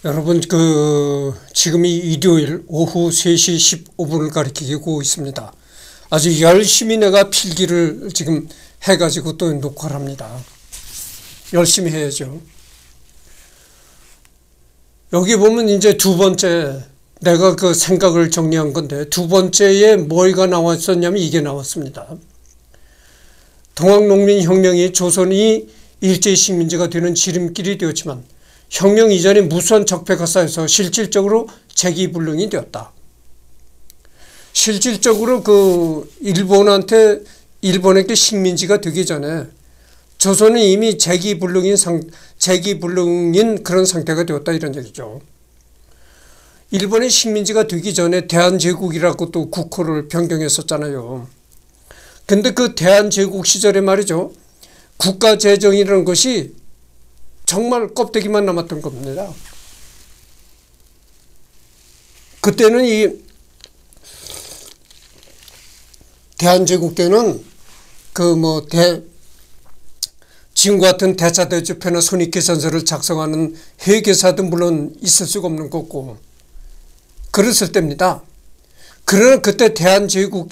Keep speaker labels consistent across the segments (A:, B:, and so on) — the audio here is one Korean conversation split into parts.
A: 여러분, 지금이 일요일 오후 3시 15분을 가리키고 있습니다. 아주 열심히 내가 필기를 지금 해가지고 또 녹화를 합니다. 열심히 해야죠. 여기 보면 이제 두 번째, 내가 그 생각을 정리한 건데, 두 번째에 뭐가 나왔었냐면 이게 나왔습니다. 동학농민혁명이 조선이 일제히 식민지가 되는 지름길이 되었지만, 혁명 이전에 무수한 적폐가 쌓여서 실질적으로 재기불능이 되었다. 실질적으로 일본에게 식민지가 되기 전에 조선은 이미 재기불능인 그런 상태가 되었다, 이런 얘기죠. 일본의 식민지가 되기 전에 대한제국이라고 또 국호를 변경했었잖아요. 근데 그 대한제국 시절에 말이죠, 국가재정이라는 것이 정말 껍데기만 남았던 겁니다. 그때는 이 대한제국 때는 지금과 같은 대차대조표나 손익계산서를 작성하는 회계사도 물론 있을 수가 없는 거고 그랬을 때입니다. 그러나 그때 대한제국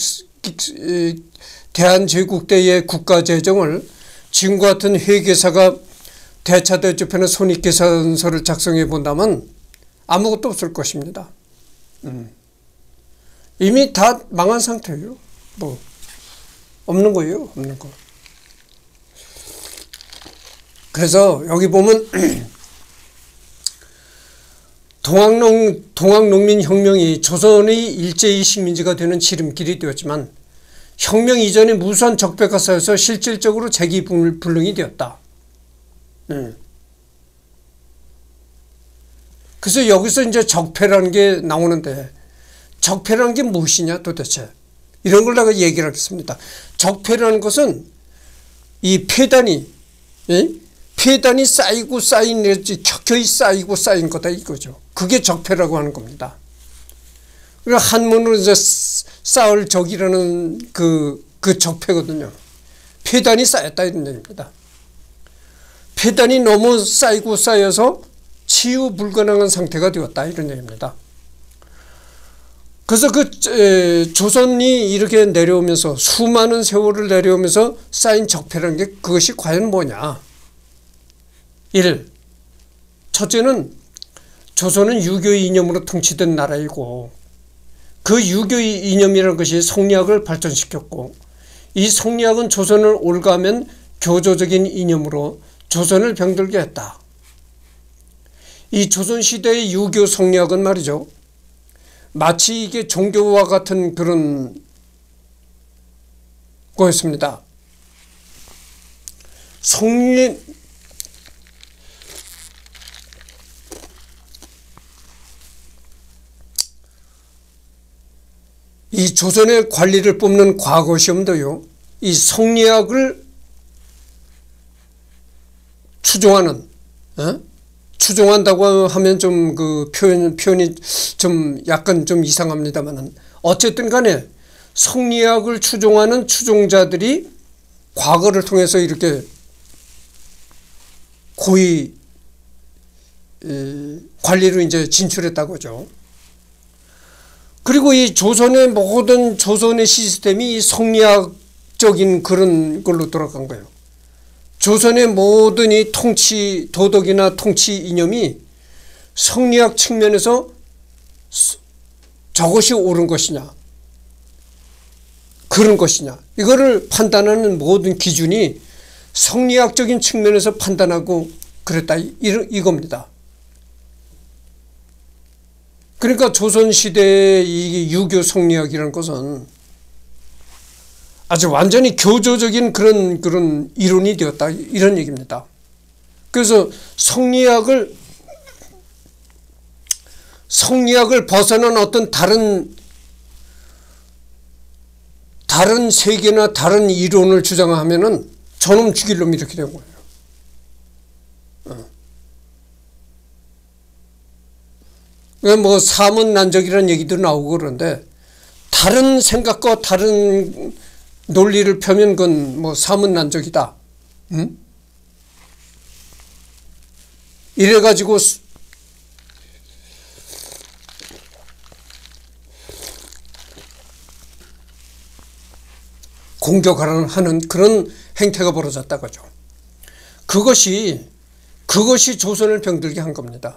A: 때의 국가재정을 지금과 같은 회계사가 대차대조표나 손익계산서를 작성해 본다면 아무것도 없을 것입니다. 이미 다 망한 상태예요. 없는 거예요. 없는 거. 그래서 여기 보면 동학농민혁명이 조선의 일제히 식민지가 되는 지름길이 되었지만 혁명 이전에 무수한 적폐가 쌓여서 실질적으로 재기불능이 되었다. 그래서 여기서 이제 적폐라는 게 나오는데, 적폐라는 게 무엇이냐 도대체, 이런 걸 내가 얘기를 하겠습니다. 적폐라는 것은 이 폐단이 쌓이고 쌓인, 켜켜이 쌓이고 쌓인 거다, 이거죠. 그게 적폐라고 하는 겁니다. 한문으로 이제 쌓을 적이라는 그 적폐거든요. 폐단이 쌓였다, 이런 얘기입니다. 폐단이 너무 쌓이고 쌓여서 치유 불가능한 상태가 되었다, 이런 얘기입니다. 그래서 조선이 이렇게 내려오면서 수많은 세월을 내려오면서 쌓인 적폐라는 게 그것이 과연 뭐냐. 1. 첫째는 조선은 유교의 이념으로 통치된 나라이고 그 유교의 이념이라는 것이 성리학을 발전시켰고 이 성리학은 조선을 올가면 교조적인 이념으로 조선을 병들게 했다. 이 조선시대의 유교 성리학은 말이죠, 마치 이게 종교와 같은 그런 거였습니다. 이 조선의 관리를 뽑는 과거 시험도요, 이 성리학을 추종한다고 하면 좀 표현이 좀 약간 좀 이상합니다만은 어쨌든 간에 성리학을 추종하는 추종자들이 과거를 통해서 이렇게 고위 관리로 이제 진출했다고 하죠. 그리고 이 모든 조선의 시스템이 이 성리학적인 그런 걸로 돌아간 거예요. 조선의 모든 이 도덕이나 통치 이념이 성리학 측면에서 저것이 옳은 것이냐, 그런 것이냐, 이거를 판단하는 모든 기준이 성리학적인 측면에서 판단하고 그랬다, 이겁니다. 그러니까 조선시대의 이 유교 성리학이라는 것은 아주 완전히 교조적인 그런 이론이 되었다, 이런 얘기입니다. 그래서 성리학을 벗어난 어떤 다른 세계나 다른 이론을 주장하면은 저놈 죽일 놈, 이렇게 된 거예요. 뭐 사문난적이라는 얘기도 나오고 그런데 다른 생각과 다른 논리를 펴면 그건 뭐 사문난적이다. 이래가지고 공격하는 그런 행태가 벌어졌다고 하죠. 그것이 조선을 병들게 한 겁니다.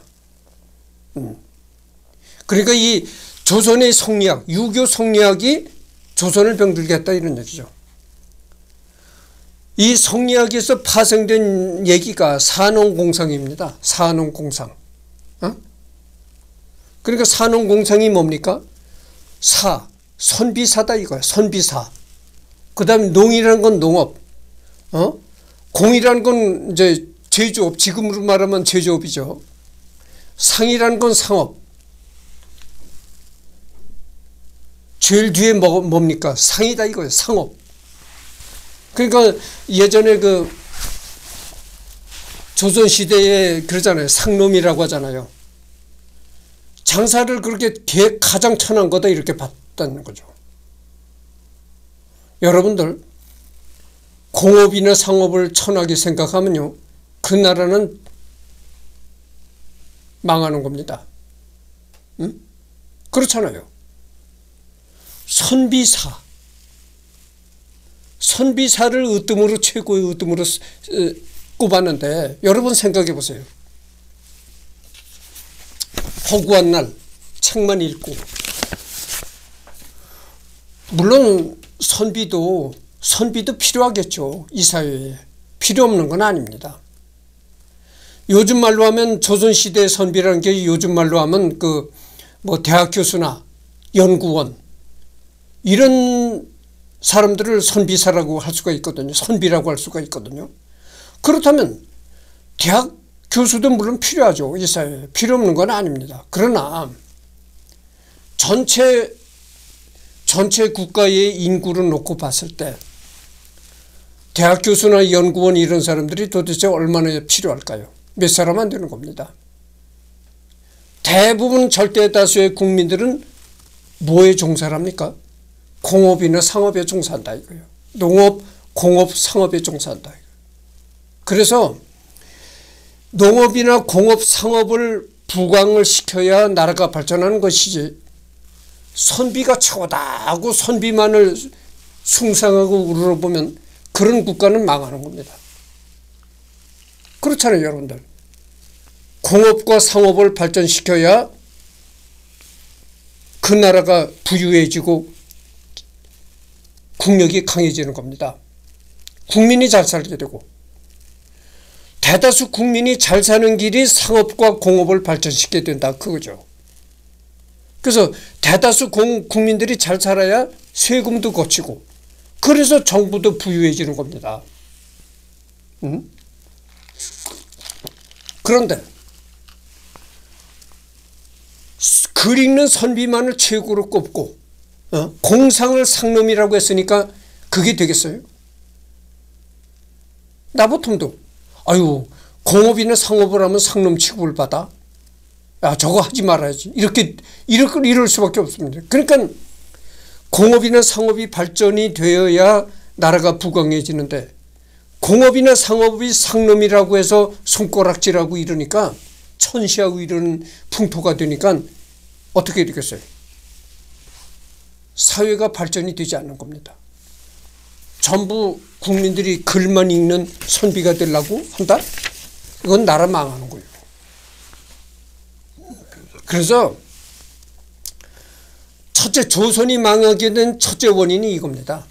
A: 그러니까 이 조선의 성리학, 유교 성리학이 조선을 병들게 했다 이런 얘기죠. 이 성리학에서 파생된 얘기가 산업공상입니다. 산업공상. 그러니까 산업공상이 뭡니까? 선비사다 이거야. 선비사. 그 다음에 농이라는 건 농업. 공이라는 건 이제 제조업. 지금으로 말하면 제조업이죠. 상이라는 건 상업. 제일 뒤에 뭡니까? 상이다 이거예요. 상업. 그러니까 예전에 그 조선시대에 그러잖아요. 상놈이라고 하잖아요. 장사를 그렇게 가장 천한 거다 이렇게 봤다는 거죠. 여러분들 공업이나 상업을 천하게 생각하면요. 그 나라는 망하는 겁니다. 응? 그렇잖아요. 선비사를 으뜸으로 최고의 으뜸으로 꼽았는데 여러분 생각해 보세요. 허구한 날 책만 읽고 물론 선비도 필요하겠죠. 이 사회에. 필요 없는 건 아닙니다. 요즘 말로 하면 조선시대 선비라는 게 요즘 말로 하면 대학 교수나 연구원 이런 사람들을 선비사라고 할 수가 있거든요. 선비라고 할 수가 있거든요. 그렇다면 대학 교수도 물론 필요하죠. 이 사회에. 필요 없는 건 아닙니다. 그러나 전체 국가의 인구를 놓고 봤을 때 대학 교수나 연구원 이런 사람들이 도대체 얼마나 필요할까요? 몇 사람 안 되는 겁니다. 대부분 절대 다수의 국민들은 뭐에 종사를 합니까? 공업이나 상업에 종사한다 이거예요. 농업, 공업, 상업에 종사한다 이거예요. 그래서 농업이나 공업, 상업을 부강을 시켜야 나라가 발전하는 것이지 선비가 최고다 하고 선비만을 숭상하고 우러러보면 그런 국가는 망하는 겁니다. 그렇잖아요 여러분들. 공업과 상업을 발전시켜야 그 나라가 부유해지고 국력이 강해지는 겁니다. 국민이 잘 살게 되고 대다수 국민이 잘 사는 길이 상업과 공업을 발전시키게 된다 그거죠. 그래서 대다수 국민들이 잘 살아야 세금도 거치고 그래서 정부도 부유해지는 겁니다. 그런데 글 읽는 선비만을 최고로 꼽고 공상을 상놈이라고 했으니까 그게 되겠어요? 나 보통도 공업이나 상업을 하면 상놈 취급을 받아? 야 저거 하지 말아야지. 이럴 수밖에 없습니다. 그러니까 공업이나 상업이 발전이 되어야 나라가 부강해지는데 공업이나 상업이 상놈이라고 해서 손가락질하고 이러니까 천시하고 이런 풍토가 되니까 어떻게 되겠어요? 사회가 발전이 되지 않는 겁니다. 전부 국민들이 글만 읽는 선비가 되려고 한다? 이건 나라 망하는 거예요. 그래서 첫째 조선이 망하게 된 첫째 원인이 이겁니다.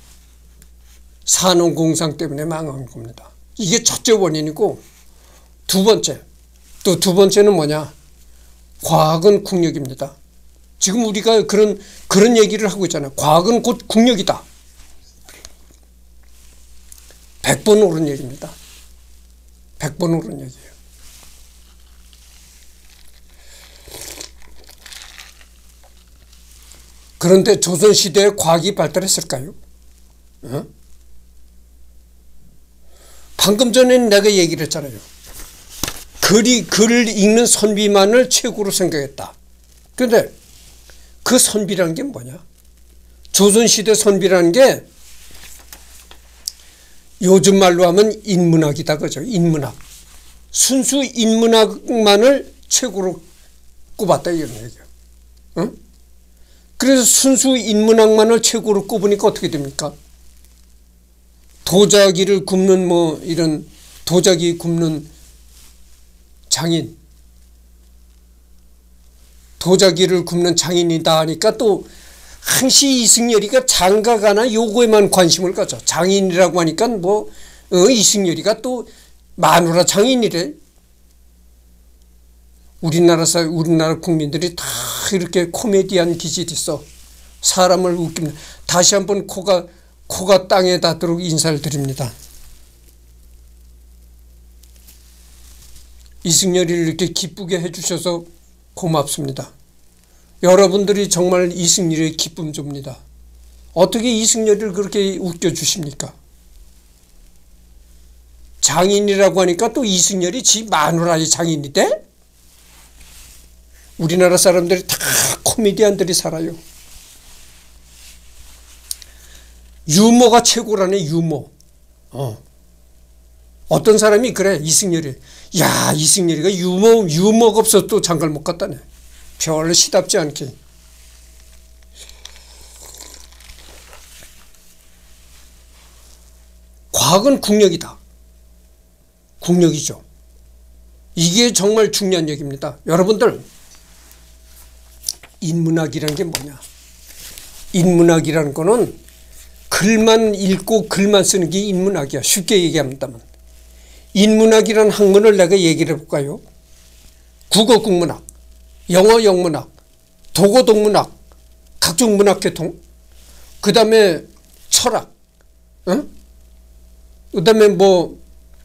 A: 산업공상 때문에 망한 겁니다. 이게 첫째 원인이고 두 번째는 뭐냐? 과학은 국력입니다. 지금 우리가 그런 얘기를 하고 있잖아요. 과학은 곧 국력이다. 100번 옳은 얘기입니다. 100번 옳은 얘기예요. 그런데 조선시대에 과학이 발달했을까요? 방금 전에 내가 얘기를 했잖아요. 글을 읽는 선비만을 최고로 생각했다. 그런데 그 선비라는 게 뭐냐? 조선시대 선비라는 게 요즘 말로 하면 인문학이다 그죠? 인문학. 순수 인문학만을 최고로 꼽았다 이런 얘기예요. 그래서 순수 인문학만을 최고로 꼽으니까 어떻게 됩니까? 도자기를 굽는 뭐 이런 도자기 굽는 장인, 도자기를 굽는 장인이다 하니까 또 항시 이승열이가 장가가나 요거에만 관심을 가져. 장인이라고 하니까 뭐 이승열이가 또 마누라 장인이래. 우리나라 국민들이 다 이렇게 코미디한 기질이 있어. 사람을 웃깁니다. 다시 한번 코가 땅에 닿도록 인사를 드립니다. 이승열이를 이렇게 기쁘게 해주셔서 고맙습니다. 여러분들이 정말 이승열의 기쁨 줍니다. 어떻게 이승열이를 그렇게 웃겨주십니까? 장인이라고 하니까 또 이승열이 지 마누라의 장인이 돼? 우리나라 사람들이 다 코미디언들이 살아요. 유머가 최고라네. 유머. 어떤 사람이 그래. 이승열이. 야, 이승열이가 유머가 없어서 또 장가를 못 갔다네. 별로 시답지 않게. 과학은 국력이다. 국력이죠. 이게 정말 중요한 얘기입니다. 여러분들, 인문학이라는 게 뭐냐? 인문학이라는 거는 글만 읽고 글만 쓰는 게 인문학이야. 쉽게 얘기합니다만. 인문학이라는 학문을 내가 얘기를 해볼까요? 국어 국문학, 영어 영문학, 독어 동문학, 각종 문학 계통, 그 다음에 철학, 그 다음에 뭐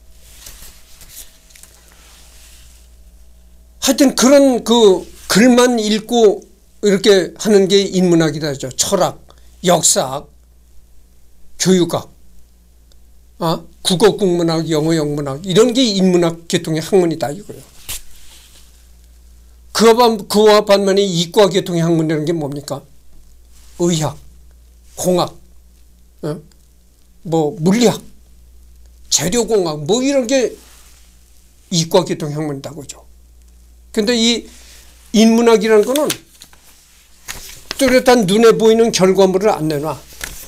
A: 하여튼 그런 그 글만 읽고 이렇게 하는 게 인문학이다 하죠. 철학, 역사학, 교육학, 국어 국문학, 영어 영문학 이런 게 인문학 계통의 학문이다 이거예요. 그와 반면에 이과 계통의 학문이라는 게 뭡니까? 의학, 공학, 뭐 물리학, 재료공학 뭐 이런 게 이과 계통의 학문이다 그죠. 근데 이 인문학이라는 거는 뚜렷한 눈에 보이는 결과물을 안 내놔.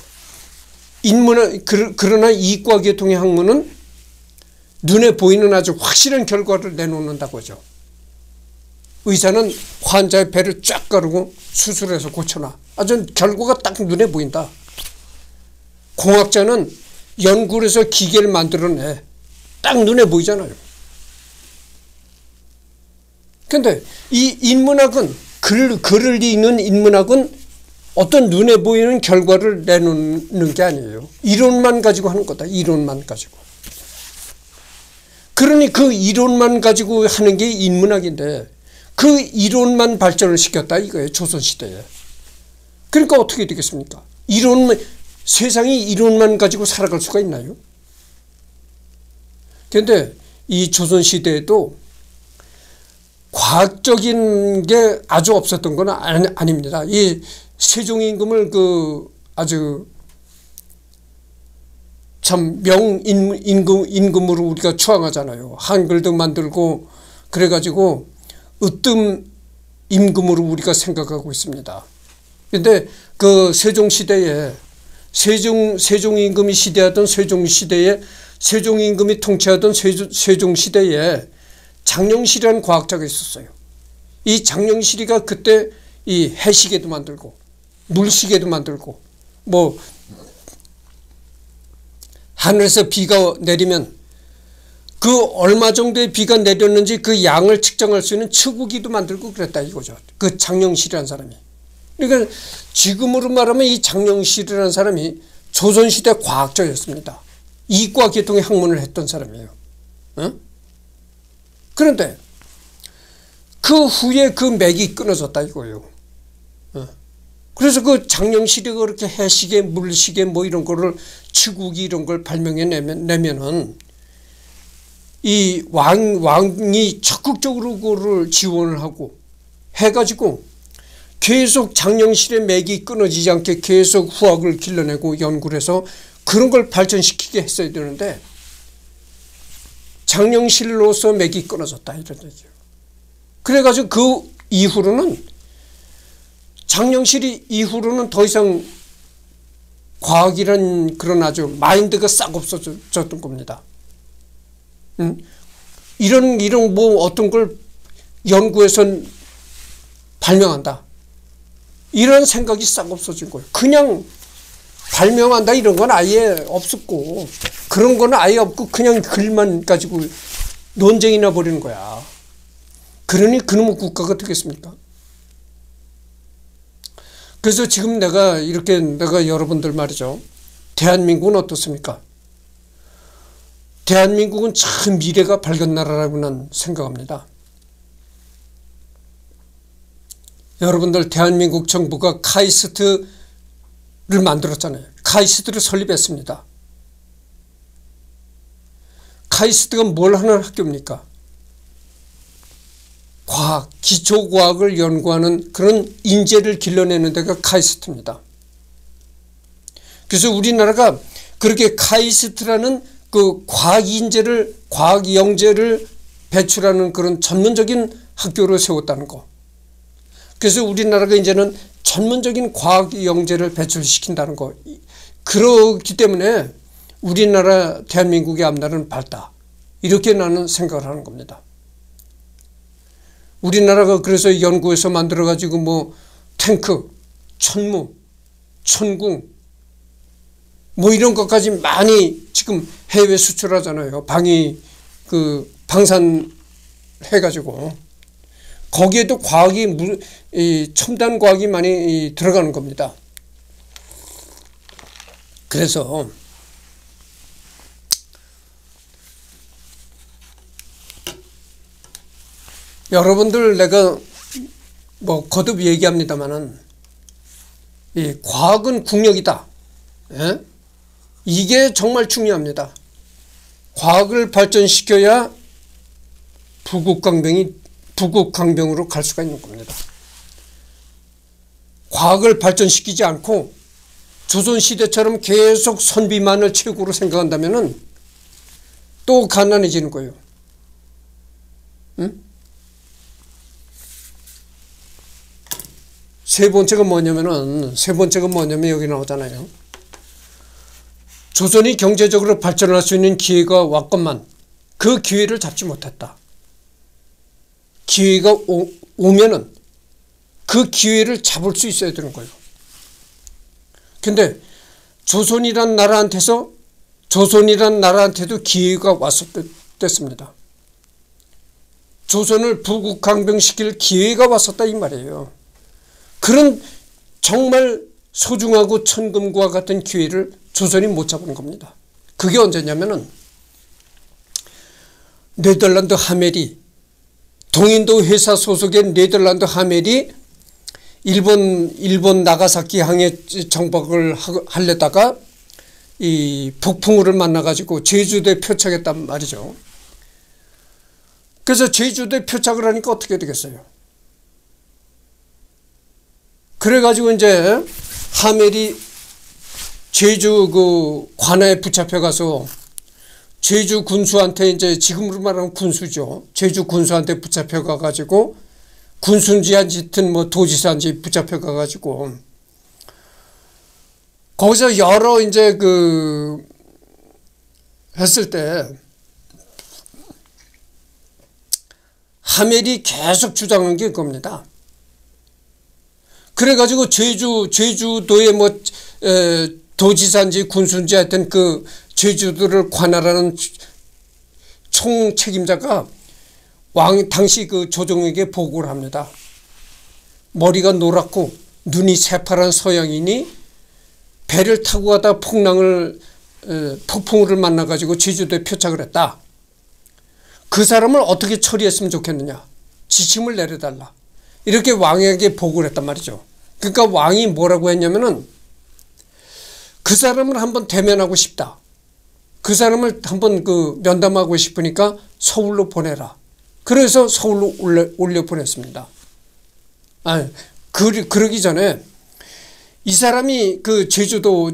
A: 그러나 이과 계통의 학문은 눈에 보이는 아주 확실한 결과를 내놓는다고 하죠. 의사는 환자의 배를 쫙 가르고 수술해서 고쳐놔. 아주 결과가 딱 눈에 보인다. 공학자는 연구를 해서 기계를 만들어내. 딱 눈에 보이잖아요. 근데 이 인문학은 글을 읽는 인문학은 어떤 눈에 보이는 결과를 내놓는 게 아니에요. 이론만 가지고 하는 거다. 이론만 가지고. 그러니 그 이론만 가지고 하는 게 인문학인데 그 이론만 발전을 시켰다 이거예요. 조선시대에. 그러니까 어떻게 되겠습니까? 세상이 이론만 가지고 살아갈 수가 있나요? 그런데 이 조선시대에도 과학적인 게 아주 없었던 건 아닙니다. 이 세종임금을 아주 참 임금으로 우리가 추앙하잖아요. 한글도 만들고 그래가지고 으뜸 임금으로 우리가 생각하고 있습니다. 그런데 그 세종시대에 세종임금이 시대하던 세종시대에 세종임금이 통치하던 세종시대에 장영실이라는 과학자가 있었어요. 이 장영실이가 그때 이 해시계도 만들고 물시계도 만들고 뭐 하늘에서 비가 내리면 그 얼마 정도의 비가 내렸는지 그 양을 측정할 수 있는 측우기도 만들고 그랬다 이거죠. 그 장영실이라는 사람이. 그러니까 지금으로 말하면 이 장영실이라는 사람이 조선시대 과학자였습니다. 이과 계통의 학문을 했던 사람이에요. 그런데 그 후에 그 맥이 끊어졌다 이거예요. 그래서 그 장영실이가 그렇게 해시계, 물시계 뭐 이런 거를 치국이 이런 걸 발명해 내면은 이 왕이 적극적으로 그거를 지원을 하고 해가지고 계속 장영실의 맥이 끊어지지 않게 계속 후학을 길러내고 연구를 해서 그런 걸 발전시키게 했어야 되는데 장영실로서 맥이 끊어졌다 이런 얘기죠. 그래가지고 그 이후로는 장영실이 이후로는 더 이상 과학이란 그런 아주 마인드가 싹 없어졌던 겁니다. 이런 뭐 어떤 걸 연구해서 발명한다. 이런 생각이 싹 없어진 거예요. 그냥 발명한다 이런 건 아예 없었고, 그런 건 아예 없고 그냥 글만 가지고 논쟁이나 벌이는 거야. 그러니 그놈의 국가가 되겠습니까? 그래서 지금 내가 여러분들 말이죠. 대한민국은 어떻습니까? 대한민국은 참 미래가 밝은 나라라고 난 생각합니다. 여러분들 대한민국 정부가 카이스트를 만들었잖아요. 카이스트를 설립했습니다. 카이스트가 뭘 하는 학교입니까? 과학, 기초과학을 연구하는 그런 인재를 길러내는 데가 카이스트입니다. 그래서 우리나라가 그렇게 카이스트라는 그 과학 영재를 배출하는 그런 전문적인 학교를 세웠다는 거. 그래서 우리나라가 이제는 전문적인 과학 영재를 배출시킨다는 거. 그렇기 때문에 우리나라 대한민국의 앞날은 밝다. 이렇게 나는 생각을 하는 겁니다. 우리나라가 그래서 연구해서 만들어가지고 뭐 탱크, 천무, 천궁 뭐 이런 것까지 많이 지금 해외 수출하잖아요. 방산 해가지고 거기에도 첨단 과학이 많이 들어가는 겁니다. 그래서 여러분들 내가 뭐 거듭 얘기합니다마는 이 과학은 국력이다. 예? 이게 정말 중요합니다. 과학을 발전시켜야 부국강병으로 갈 수가 있는 겁니다. 과학을 발전시키지 않고 조선시대처럼 계속 선비만을 최고로 생각한다면 또 가난해지는 거예요. 응? 세 번째가 뭐냐면 여기 나오잖아요. 조선이 경제적으로 발전할 수 있는 기회가 왔건만 그 기회를 잡지 못했다. 기회가 오면은 그 기회를 잡을 수 있어야 되는 거예요. 근데 조선이란 나라한테도 기회가 왔었습니다. 조선을 부국강병시킬 기회가 왔었다 이 말이에요. 그런 정말 소중하고 천금과 같은 기회를 조선이 못 잡은 겁니다. 그게 언제냐면은 네덜란드 하멜이 동인도 회사 소속의 네덜란드 하멜이 일본 나가사키 항에 정박을 하려다가 이 북풍우를 만나가지고 제주도에 표착했단 말이죠. 그래서 제주도에 표착을 하니까 어떻게 되겠어요? 그래가지고 이제 하멜이 제주 그 관아에 붙잡혀가서 제주 군수한테 이제 지금으로 말하면 군수죠. 제주 군수한테 붙잡혀가가지고 군수인지 짙은 뭐 도지사인지 붙잡혀가가지고 거기서 여러 이제 그 했을 때 하멜이 계속 주장한 게 그겁니다. 그래가지고 제주도에 뭐 도지사인지 군수인지 하여튼 그 제주도를 관할하는 총 책임자가 당시 그 조정에게 보고를 합니다. 머리가 노랗고 눈이 새파란 서양인이 배를 타고 가다 폭풍우를 만나가지고 제주도에 표착을 했다. 그 사람을 어떻게 처리했으면 좋겠느냐. 지침을 내려달라. 이렇게 왕에게 보고를 했단 말이죠. 그러니까 왕이 뭐라고 했냐면은 그 사람을 한번 대면하고 싶다. 그 사람을 한번 그 면담하고 싶으니까 서울로 보내라. 그래서 서울로 올려 보냈습니다. 그러기 전에 이 사람이 그 제주도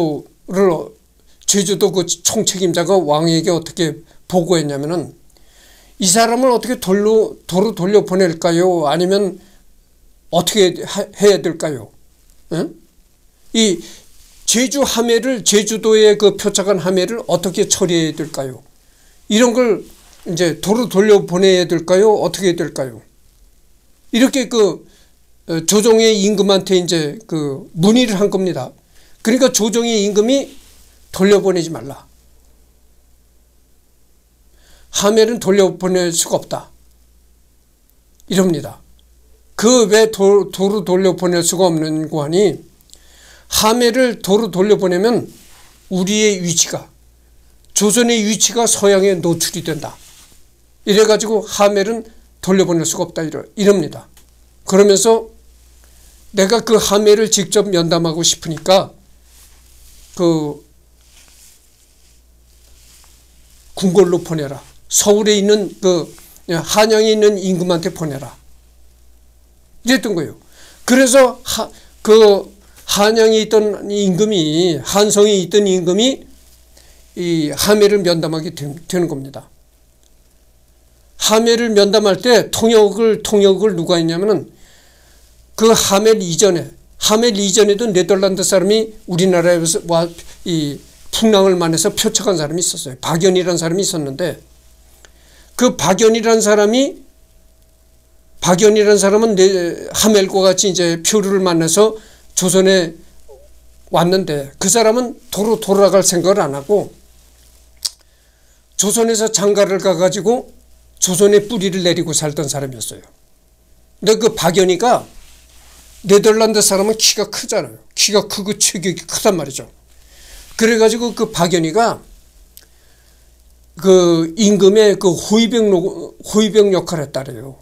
A: 그 총책임자가 왕에게 어떻게 보고했냐면은 이 사람을 어떻게 도로 돌려 보낼까요? 아니면 어떻게 해야 될까요? 응? 이 제주 함해를, 제주도에 그 표착한 함해를 어떻게 처리해야 될까요? 이런 걸 이제 도로 돌려보내야 될까요? 어떻게 해야 될까요? 이렇게 그 조정의 임금한테 이제 그 문의를 한 겁니다. 그러니까 조정의 임금이 돌려보내지 말라. 함해는 돌려보낼 수가 없다. 이럽니다. 그 왜 도로 돌려보낼 수가 없는 거 하니, 함해를 도로 돌려보내면 우리의 위치가, 조선의 위치가 서양에 노출이 된다. 이래가지고 함해는 돌려보낼 수가 없다. 이럽니다. 그러면서 내가 그 함해를 직접 면담하고 싶으니까 그 궁궐로 보내라. 서울에 있는 그 한양에 있는 임금한테 보내라. 이랬던 거예요. 그래서 그 한양에 있던 임금이, 한성에 있던 임금이 이 함해를 면담하게 되는 겁니다. 함해를 면담할 때 통역을 누가 했냐면은 그 함해 이전에도 네덜란드 사람이 우리나라에 와 이 풍랑을 만해서 표척한 사람이 있었어요. 박연이라는 사람이 있었는데, 그 박연이라는 사람은 하멜과 같이 이제 표류를 만나서 조선에 왔는데, 그 사람은 도로 돌아갈 생각을 안 하고 조선에서 장가를 가가지고 조선에 뿌리를 내리고 살던 사람이었어요. 근데 그 박연이가, 네덜란드 사람은 키가 크잖아요. 키가 크고 체격이 크단 말이죠. 그래가지고 그 박연이가 그 임금의 그 호위병 역할을 했다래요.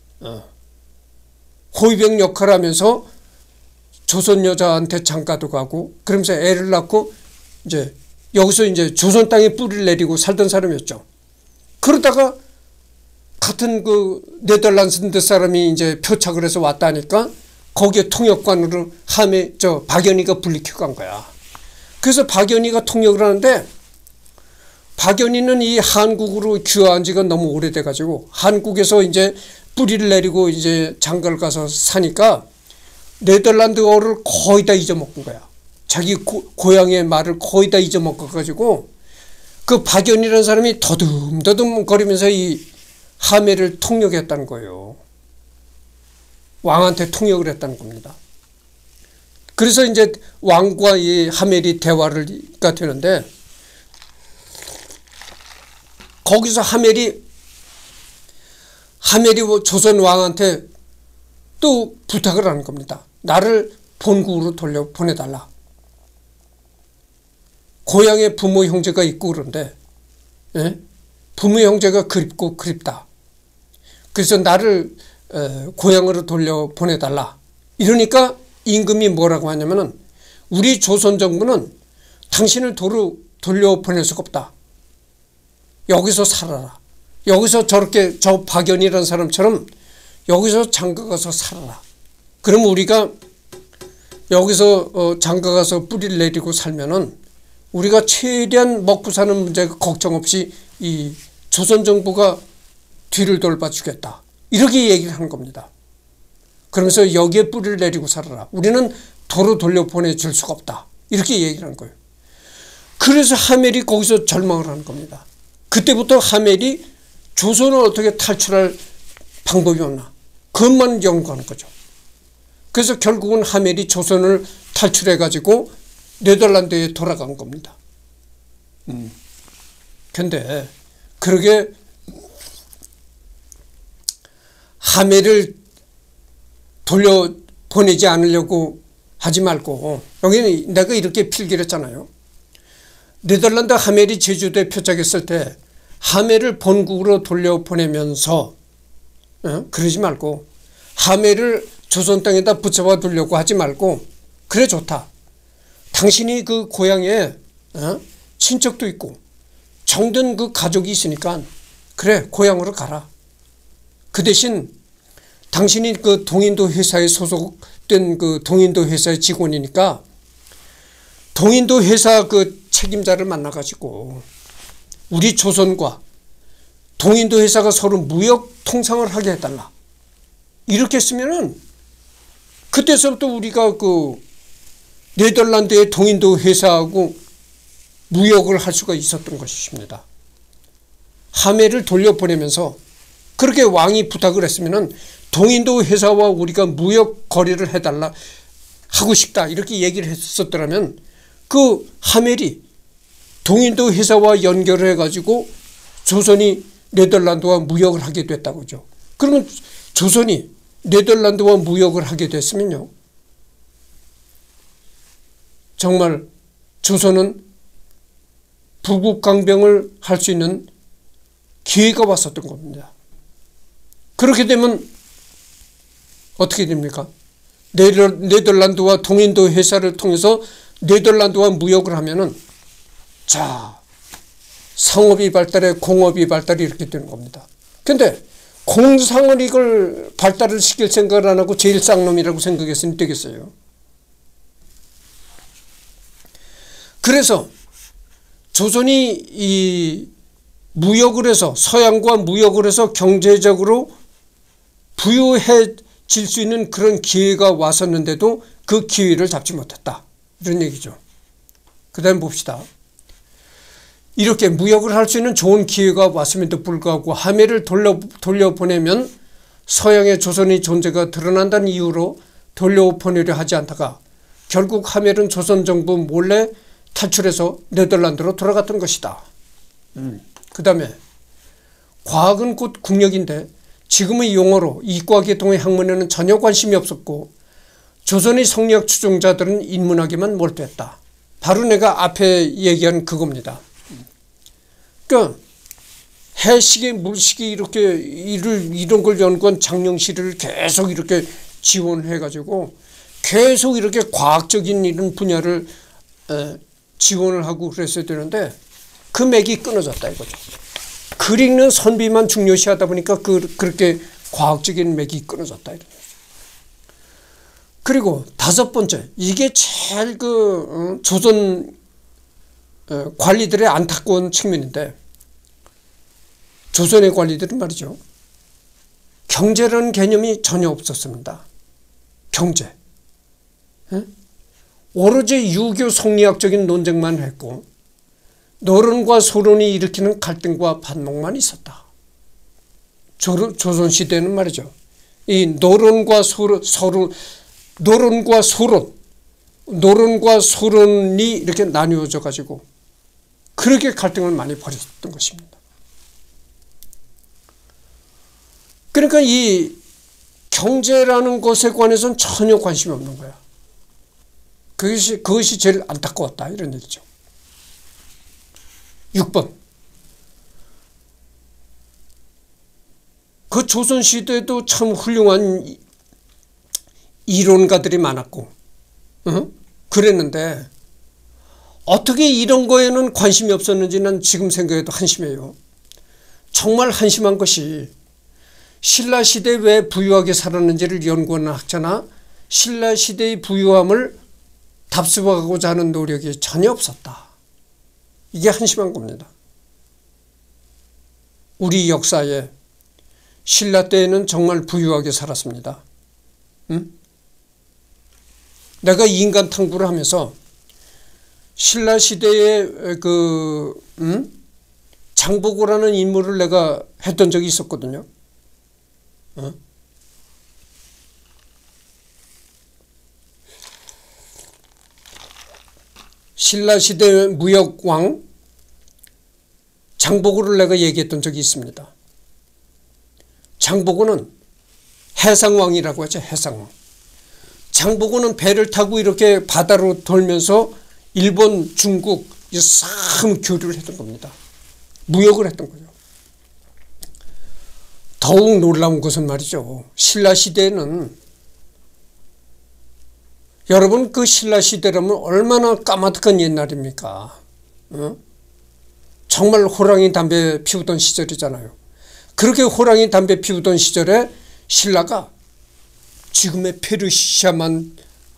A: 호위병 역할을 하면서 조선 여자한테 장가도 가고, 그러면서 애를 낳고 이제 여기서 이제 조선 땅에 뿌리를 내리고 살던 사람이었죠. 그러다가 같은 그 네덜란드 사람이 이제 표착을 해서 왔다니까 거기에 통역관으로 박연이가 불리키고 간 거야. 그래서 박연이가 통역을 하는데, 박연이는 이 한국으로 귀화한 지가 너무 오래돼 가지고 한국에서 이제 뿌리를 내리고 이제 장가를 가서 사니까 네덜란드어를 거의 다 잊어먹은 거야. 자기 고향의 말을 거의 다 잊어먹어 가지고 그 박연이라는 사람이 더듬더듬 거리면서 이 함해를 통역했다는 거예요. 왕한테 통역을 했다는 겁니다. 그래서 이제 왕과 이 하멜이 대화가 되는데, 거기서 하멜이 조선 왕한테 또 부탁을 하는 겁니다. 나를 본국으로 돌려보내달라. 고향에 부모 형제가 있고 그런데, 부모 형제가 그립고 그립다. 그래서 나를 고향으로 돌려보내달라. 이러니까 임금이 뭐라고 하냐면은, 우리 조선 정부는 당신을 도로 돌려보낼 수가 없다. 여기서 살아라. 여기서 저렇게 저 박연이라는 사람처럼 여기서 장가가서 살아라. 그럼 우리가 여기서 장가가서 뿌리를 내리고 살면은 우리가 최대한 먹고 사는 문제가 걱정 없이 이 조선 정부가 뒤를 돌봐주겠다. 이렇게 얘기를 하는 겁니다. 그러면서 여기에 뿌리를 내리고 살아라. 우리는 도로 돌려보내줄 수가 없다. 이렇게 얘기를 한 거예요. 그래서 하멜이 거기서 절망을 하는 겁니다. 그때부터 하멜이 조선을 어떻게 탈출할 방법이 없나, 그것만 연구하는 거죠. 그래서 결국은 하멜이 조선을 탈출해가지고 네덜란드에 돌아간 겁니다. 근데 그러게 하멜을 돌려보내지 않으려고 하지 말고, 여기는 내가 이렇게 필기를 했잖아요. 네덜란드 하멜이 제주도에 표착했을 때 하멜을 본국으로 돌려보내면서 그러지 말고, 하멜을 조선 땅에다 붙잡아 두려고 하지 말고, 그래 좋다. 당신이 그 고향에 친척도 있고 정든 그 가족이 있으니까 그래 고향으로 가라. 그 대신 당신이 그 동인도 회사에 소속된 그 동인도 회사의 직원이니까 동인도 회사 그 책임자를 만나가지고 우리 조선과 동인도 회사가 서로 무역 통상을 하게 해달라. 이렇게 했으면은 그때서부터 우리가 그 네덜란드의 동인도 회사하고 무역을 할 수가 있었던 것입니다. 하멜을 돌려보내면서 그렇게 왕이 부탁을 했으면은 동인도 회사와 우리가 무역 거래를 해달라 하고 싶다 이렇게 얘기를 했었더라면 그 하멜이 동인도 회사와 연결을 해가지고 조선이 네덜란드와 무역을 하게 됐다고죠. 그러면 조선이 네덜란드와 무역을 하게 됐으면요, 정말 조선은 부국강병을 할 수 있는 기회가 왔었던 겁니다. 그렇게 되면 어떻게 됩니까? 네덜란드와 동인도 회사를 통해서 네덜란드와 무역을 하면은 자, 상업이 발달해 공업이 발달이 이렇게 되는 겁니다. 근데 공상을 이걸 발달을 시킬 생각을 안 하고 제일 쌍놈이라고 생각했으면 되겠어요. 그래서 조선이 이 무역을 해서 서양과 무역을 해서 경제적으로 부유해질 수 있는 그런 기회가 왔었는데도 그 기회를 잡지 못했다 이런 얘기죠. 그 다음에 봅시다. 이렇게 무역을 할 수 있는 좋은 기회가 왔음에도 불구하고 하멜을 돌려보내면 서양의 조선의 존재가 드러난다는 이유로 돌려보내려 하지 않다가 결국 하멜은 조선 정부 몰래 탈출해서 네덜란드로 돌아갔던 것이다. 그 다음에 과학은 곧 국력인데 지금의 용어로 이과 계통의 학문에는 전혀 관심이 없었고 조선의 성리학 추종자들은 인문학에만 몰두했다. 바로 내가 앞에 얘기한 그겁니다. 그러니까 해시계, 물시계 이렇게 이런 걸 연구한 장영실을 계속 이렇게 지원해가지고 계속 이렇게 과학적인 이런 분야를 지원을 하고 그랬어야 되는데 그 맥이 끊어졌다 이거죠. 글 읽는 선비만 중요시하다 보니까 그렇게 과학적인 맥이 끊어졌다 이런 거죠. 그리고 다섯 번째, 이게 제일 조선 관리들의 안타까운 측면인데, 조선의 관리들은 말이죠, 경제라는 개념이 전혀 없었습니다. 경제. 오로지 유교 성리학적인 논쟁만 했고 노론과 소론이 일으키는 갈등과 반목만 있었다. 조선시대는 말이죠, 이 노론과 소론이 이렇게 나뉘어져 가지고 그렇게 갈등을 많이 벌였던 것입니다. 그러니까 이 경제라는 것에 관해서는 전혀 관심이 없는 거야. 그것이 제일 안타까웠다 이런 얘기죠. 6번. 그 조선시대에도 참 훌륭한 이론가들이 많았고 그랬는데 어떻게 이런 거에는 관심이 없었는지는 지금 생각해도 한심해요. 정말 한심한 것이 신라시대에 왜 부유하게 살았는지를 연구하는 학자나 신라시대의 부유함을 답습하고자 하는 노력이 전혀 없었다. 이게 한심한 겁니다. 우리 역사에 신라 때에는 정말 부유하게 살았습니다. 내가 인간 탐구를 하면서 신라시대에 장보고라는 인물을 내가 했던 적이 있었거든요. 신라시대 무역왕 장보고를 내가 얘기했던 적이 있습니다. 장보고는 해상왕이라고 하죠. 해상왕. 장보고는 배를 타고 이렇게 바다로 돌면서 일본, 중국 싹 교류를 했던 겁니다. 무역을 했던 거죠. 더욱 놀라운 것은 말이죠, 신라시대에는 여러분 그 신라시대라면 얼마나 까마득한 옛날입니까? 정말 호랑이 담배 피우던 시절이잖아요. 그렇게 호랑이 담배 피우던 시절에 신라가 지금의 페르시아만으로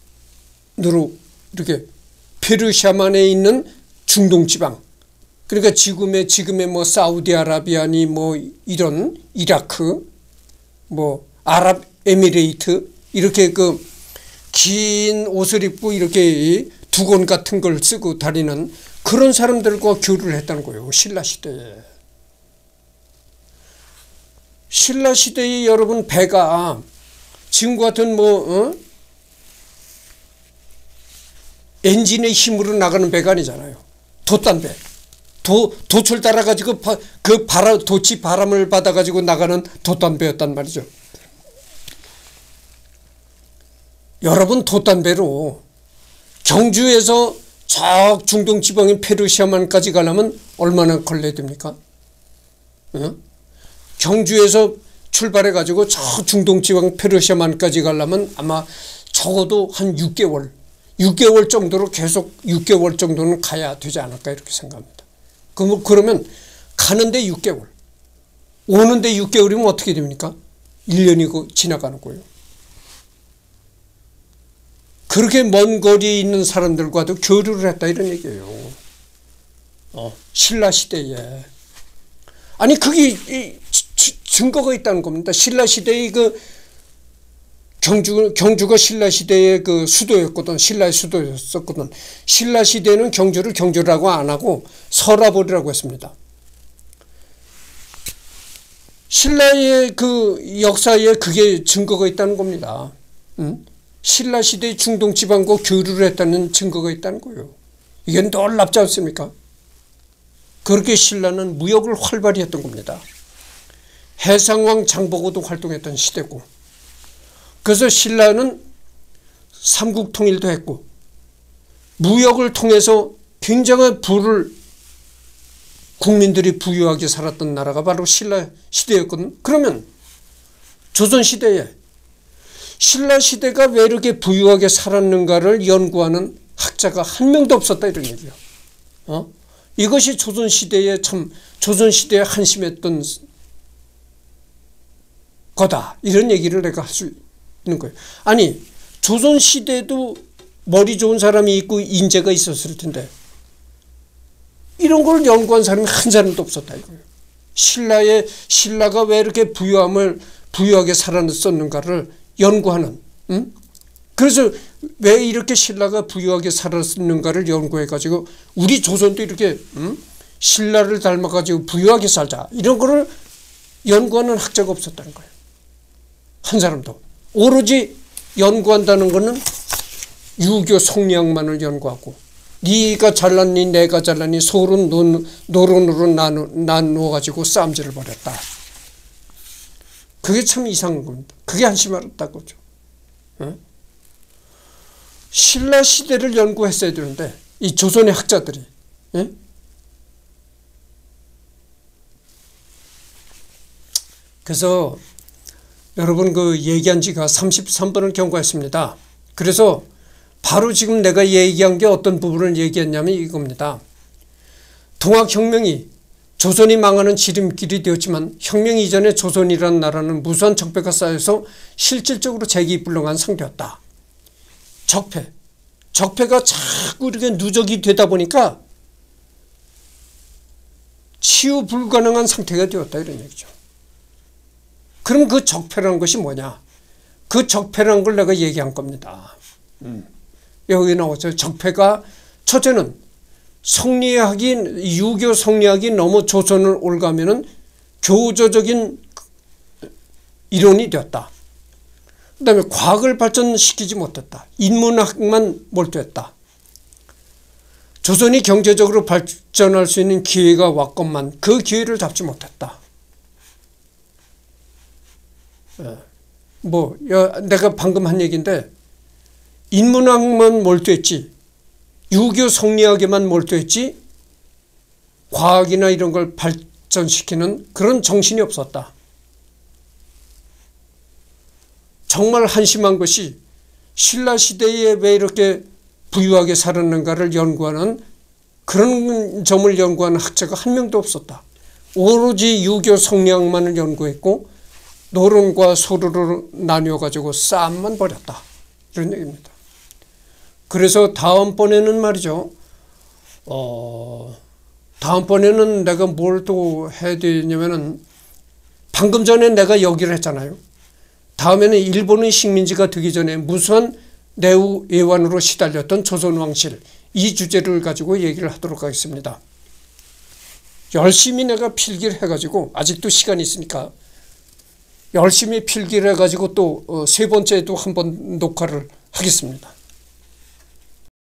A: 이렇게 페르시아만에 있는 중동지방, 그러니까 지금의 뭐 사우디아라비아니 뭐 이런 이라크, 뭐 아랍에미레이트 이렇게 긴 옷을 입고 이렇게 두건 같은 걸 쓰고 다니는 그런 사람들과 교류를 했다는 거예요. 신라시대에. 신라시대에 여러분 배가 지금과 같은 엔진의 힘으로 나가는 배가 아니잖아요. 돛단 배. 돛을 달아가지고 돛이 바람을 받아가지고 나가는 돛단 배였단 말이죠. 여러분 돛단 배로 경주에서 저 중동 지방인 페르시아만까지 가려면 얼마나 걸려야 됩니까? 경주에서 출발해 가지고 저 중동 지방 페르시아만까지 가려면 아마 적어도 한 6개월 정도로 계속 6개월 정도는 가야 되지 않을까 이렇게 생각합니다. 그러면 가는데 6개월, 오는데 6개월이면 어떻게 됩니까? 1년이 지나가는 거예요. 그렇게 먼 거리에 있는 사람들과도 교류를 했다 이런 얘기예요. 신라시대에. 아니 그게 증거가 있다는 겁니다. 신라시대의 경주가 신라시대의 수도였거든. 신라의 수도였었거든. 신라시대는 경주를 경주라고 안 하고 서라벌이라고 했습니다. 신라의 역사에 그게 증거가 있다는 겁니다. 신라시대의 중동지방과 교류를 했다는 증거가 있다는 거예요. 이게 놀랍지 않습니까? 그렇게 신라는 무역을 활발히 했던 겁니다. 해상왕 장보고도 활동했던 시대고, 그래서 신라는 삼국통일도 했고 무역을 통해서 굉장한 부를 국민들이 부유하게 살았던 나라가 바로 신라시대였거든. 그러면 조선시대에 신라시대가 왜 이렇게 부유하게 살았는가를 연구하는 학자가 한 명도 없었다 이런 얘기예요. 이것이 조선시대에 조선시대에 한심했던 거다 이런 얘기를 내가 할 수 있는 거예요. 아니 조선시대도 머리 좋은 사람이 있고 인재가 있었을 텐데 이런 걸 연구한 사람이 한 사람도 없었다 이거예요. 신라가 왜 이렇게 부유하게 살았었는가를 연구하는, 그래서 왜 이렇게 신라가 부유하게 살았는가를 연구해가지고 우리 조선도 이렇게 신라를 닮아가지고 부유하게 살자 이런 거를 연구하는 학자가 없었다는 거예요. 한 사람도. 오로지 연구한다는 거는 유교 성리학만을 연구하고 네가 잘났니 내가 잘났니 서로 노론으로 나누어가지고 싸움질을 벌였다. 그게 참 이상한 겁니다. 그게 한심하다는 거죠. 신라시대를 연구했어야 되는데 이 조선의 학자들이 그래서 여러분 얘기한 지가 33번을 경과했습니다. 그래서 바로 지금 내가 얘기한 게 어떤 부분을 얘기했냐면 이겁니다. 동학혁명이 조선이 망하는 지름길이 되었지만 혁명 이전에 조선이라는 나라는 무수한 적폐가 쌓여서 실질적으로 재기불능한 상태였다. 적폐가 자꾸 이렇게 누적이 되다 보니까 치유 불가능한 상태가 되었다 이런 얘기죠. 그럼 그 적폐라는 것이 뭐냐? 그 적폐라는 걸 내가 얘기한 겁니다. 여기 나오죠. 적폐가 첫째는 유교 성리학이 너무 조선을 올가면은 교조적인 이론이 되었다. 그 다음에 과학을 발전시키지 못했다. 인문학만 몰두했다. 조선이 경제적으로 발전할 수 있는 기회가 왔건만 그 기회를 잡지 못했다. 내가 방금 한 얘기인데 인문학만 몰두했지 유교 성리학에만 몰두했지 과학이나 이런 걸 발전시키는 그런 정신이 없었다. 정말 한심한 것이 신라시대에 왜 이렇게 부유하게 살았는가를 연구하는 그런 점을 연구하는 학자가 한 명도 없었다. 오로지 유교 성리학만을 연구했고 노론과 소로로 나뉘어가지고 싸움만 벌였다. 이런 얘기입니다. 그래서 다음번에는 말이죠. 다음번에는 내가 뭘 또 해야 되냐면은 방금 전에 내가 여기를 했잖아요. 다음에는 일본의 식민지가 되기 전에 무수한 내후 애환으로 시달렸던 조선왕실, 이 주제를 가지고 얘기를 하도록 하겠습니다. 열심히 내가 필기를 해가지고, 아직도 시간이 있으니까 열심히 필기를 해가지고 또 세 번째에도 한번 녹화를 하겠습니다.